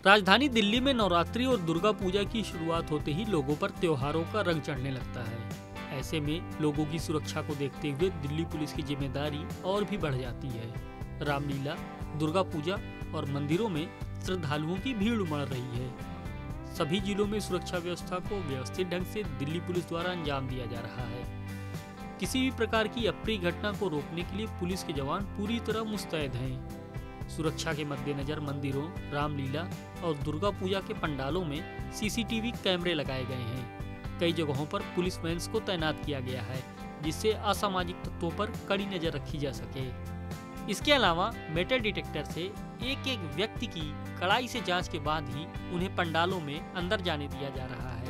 राजधानी दिल्ली में नवरात्रि और दुर्गा पूजा की शुरुआत होते ही लोगों पर त्योहारों का रंग चढ़ने लगता है। ऐसे में लोगों की सुरक्षा को देखते हुए दिल्ली पुलिस की जिम्मेदारी और भी बढ़ जाती है। रामलीला, दुर्गा पूजा और मंदिरों में श्रद्धालुओं की भीड़ उमड़ रही है। सभी जिलों में सुरक्षा व्यवस्था को व्यवस्थित ढंग से दिल्ली पुलिस द्वारा अंजाम दिया जा रहा है। किसी भी प्रकार की अप्रिय घटना को रोकने के लिए पुलिस के जवान पूरी तरह मुस्तैद हैं। सुरक्षा के मद्देनजर मंदिरों, रामलीला और दुर्गा पूजा के पंडालों में सीसीटीवी कैमरे लगाए गए हैं। कई जगहों पर पुलिस वैन्स को तैनात किया गया है, जिससे असामाजिक तत्वों पर कड़ी नजर रखी जा सके। इसके अलावा मेटल डिटेक्टर से एक एक व्यक्ति की कड़ाई से जांच के बाद ही उन्हें पंडालों में अंदर जाने दिया जा रहा है।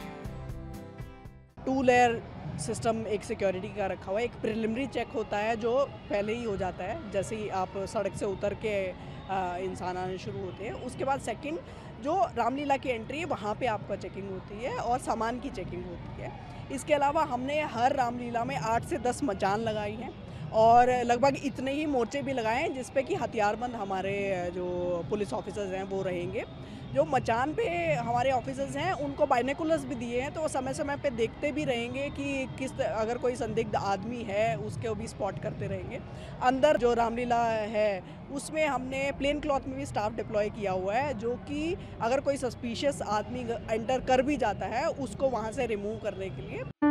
2 लेयर सिस्टम एक सिक्योरिटी का रखा हुआ है। एक प्रिलिमिनरी चेक होता है जो पहले ही हो जाता है, जैसे ही आप सड़क से उतर के इंसान आने शुरू होते हैं। उसके बाद सेकंड जो रामलीला की एंट्री है वहाँ पे आपका चेकिंग होती है और सामान की चेकिंग होती है। इसके अलावा हमने हर रामलीला में 8 से 10 मचान लगाई हैं और लगभग इतने ही मोर्चे भी लगाए हैं जिस पे कि हथियारबंद हमारे जो पुलिस ऑफिसर्स हैं वो रहेंगे। जो मचान पे हमारे ऑफिसर्स हैं उनको बाइनोकुलर्स भी दिए हैं, तो वो समय समय पे देखते भी रहेंगे कि अगर कोई संदिग्ध आदमी है उसके भी स्पॉट करते रहेंगे। अंदर जो रामलीला है उसमें हमने प्लेन क्लॉथ में भी स्टाफ डिप्लॉय किया हुआ है, जो कि अगर कोई सस्पिशियस आदमी एंटर कर भी जाता है उसको वहाँ से रिमूव करने के लिए।